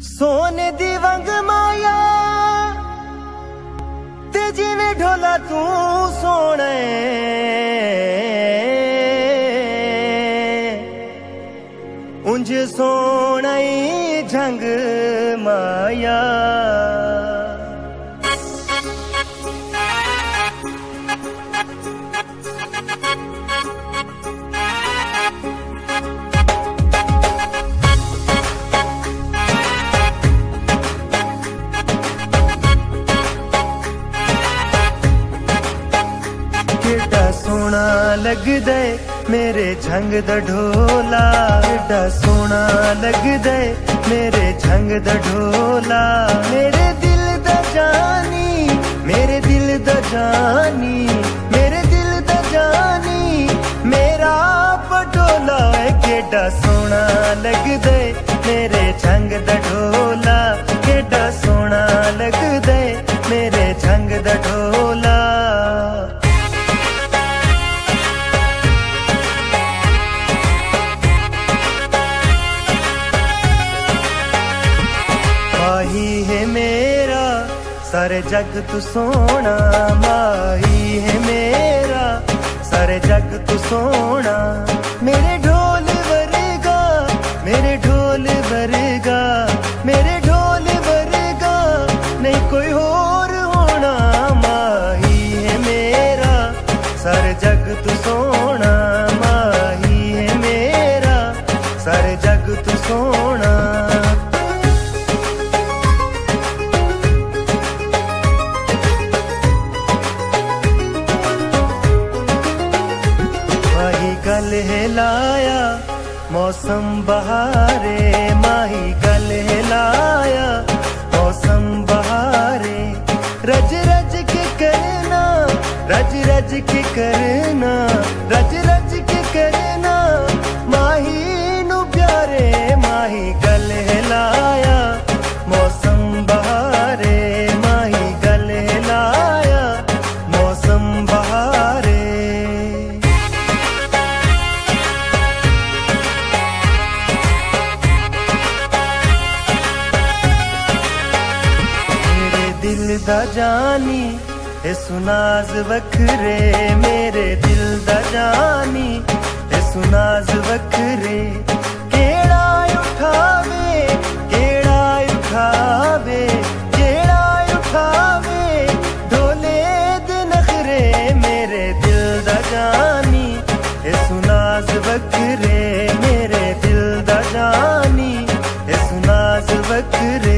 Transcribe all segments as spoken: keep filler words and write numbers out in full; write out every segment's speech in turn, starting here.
सोने दी वंग माया ते जिवें ढोला तू सोने उंज सोना ही झंग माया। सोना लगदा मेरे झंग दा ढोला, एडा सोना लगदा मेरे झंग दा ढोला। मेरे दिल दा जानी, मेरे दिल दा जानी, मेरे दिल दा जानी, मेरा पटोला है। केडा सोना लगदा मेरे झंग दा ढोला, केडा सोना लगदा मेरे झंग दा ढोला। माही है मेरा सारे जग तू सोना, माही है मेरा सारे जग तू सोना। मेरे ढोल वर्गा, मेरे ढोल वर्गा, मेरे ढोल वर्गा नहीं कोई और होना। माही है मेरा सारे जग तू सोना, माही है मेरा सारे जग तू सोना। गल हिलाया मौसम बहारे, माही गल हिलाया मौसम बहारे। रज रज के करना, रज रज के करना, रज रज के करना माही नू प्यारे। माही गल हिलाया मौसम बहारे, माही गल हिलाया मौसम बहारे। दिल दा जानी ए सुनाज वखरे, मेरे दिल दा जानी ए सुनाज वखरे। केड़ा उठावे, केड़ा उठावे, केड़ा उठावे ढोले दे नखरे। मेरे दिल दा जानी ए सुनाज वखरे, मेरे दिल दा जानी ए सुनाज वखरे।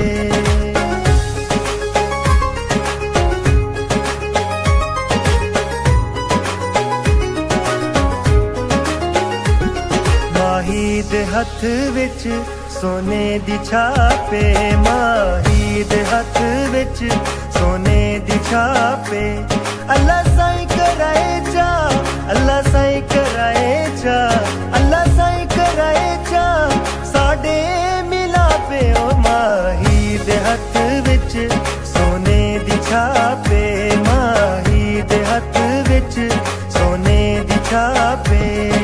माही दे हथ विच सोने दी छापे, माही दे हथ विच सोने दी छापे। अल्लाह साईं कराए चा, अल्लाह साईं कराए चा, अल्लाह साईं कराए चा साडे मिलापे। ओ माही दे हथ विच सोने दी छापे, माही दे हथ विच सोने दी छापे।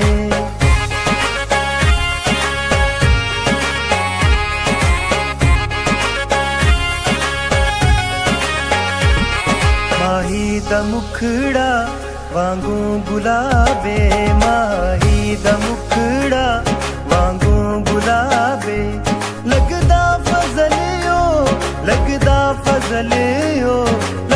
माही दा मुखड़ा वांगू गुलाबे, माही दा मुखड़ा वांगू गुलाबे। लगदा फजल ओ, लगदा फजल ओ,